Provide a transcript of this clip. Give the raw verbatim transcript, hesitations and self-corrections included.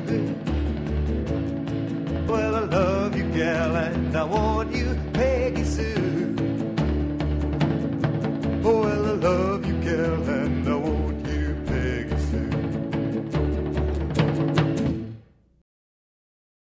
baby. Well, I love you, gal, and I want you